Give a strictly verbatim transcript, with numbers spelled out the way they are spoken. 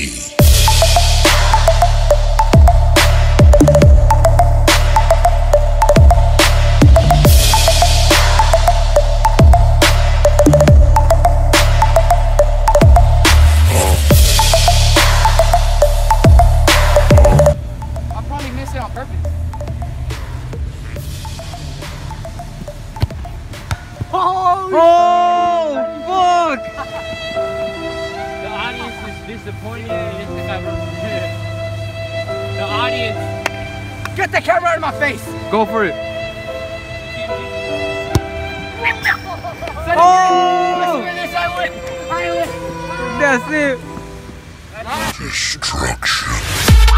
T. I probably missed it on purpose. Oh, Oh, fuck! The audience is disappointed in this camera. The audience. get the camera out of my face. Go for it. Send Oh! it. This, I win. I win. That's it. Destruction.